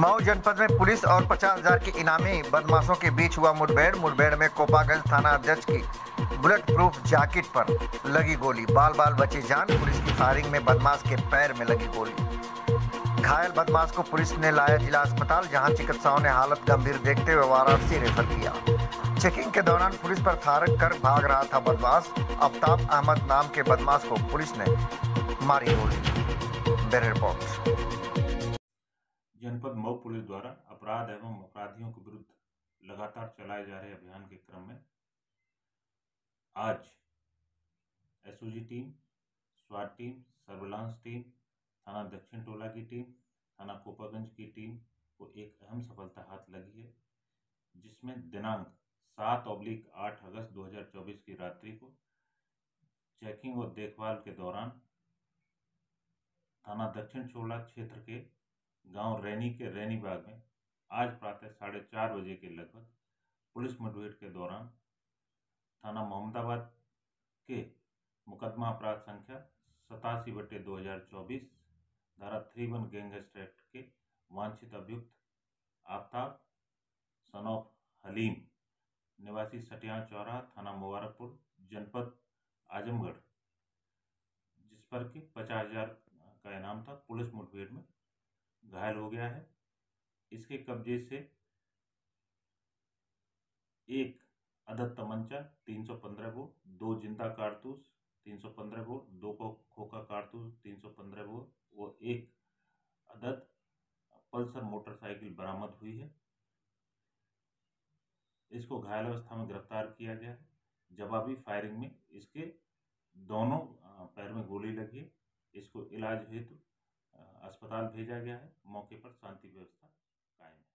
मऊ जनपद में पुलिस और 50,000 के इनामी बदमाशों के बीच हुआ मुठभेड़ में कोपागंज थाना अध्यक्ष की बुलेट प्रूफ जैकेट पर लगी गोली। बाल बाल बची जान। पुलिस की फायरिंग में बदमाश के पैर में लगी गोली। घायल बदमाश को पुलिस ने लाया जिला अस्पताल, जहां चिकित्सकों ने हालत गंभीर देखते हुए वाराणसी रेफर किया। चेकिंग के दौरान पुलिस पर फायर कर भाग रहा था बदमाश। आफ्ताब अहमद नाम के बदमाश को पुलिस ने मारी गोली। Bureau report. जनपद मऊ पुलिस द्वारा अपराध एवं अपराधियों के विरुद्ध लगातार चलाए जा रहे अभियान के क्रम में आज एसओजी टीम, स्वाट टीम, सर्विलांस टीम, थाना दक्षिण टोला की टीम, थाना कोपागंज की टीम को एक अहम सफलता हाथ लगी है, जिसमें दिनांक 7/8 अगस्त 2024 की रात्रि को चेकिंग और देखभाल के दौरान थाना दक्षिण टोला क्षेत्र के गांव रैनी के रैनी बाग में आज प्रातः 4:30 बजे के लगभग पुलिस मुठभेड़ के दौरान थाना मोहम्मदाबाद के मुकदमा अपराध संख्या 87/2024 धारा 31 गैंगस्टर एक्ट के वांछित अभियुक्त आफ्ताब सन ऑफ हलीम निवासी सटिया चौराहा, थाना मुबारकपुर, जनपद आजमगढ़, जिस पर कि 50,000 का इनाम था, पुलिस मुठभेड़ में घायल हो गया है। इसके कब्जे से एक अदद तमंचा 315 बोर, 2 जिंदा कारतूस 315 बोर, 2 खोखा कारतूस 315 बोर और एक अदद पल्सर मोटरसाइकिल बरामद हुई है। इसको घायल अवस्था में गिरफ्तार किया गया है। जवाबी फायरिंग में इसके दोनों पैर में गोली लगी है। इसको इलाज हेतु अस्पताल भेजा गया है। मौके पर शांति व्यवस्था कायम है।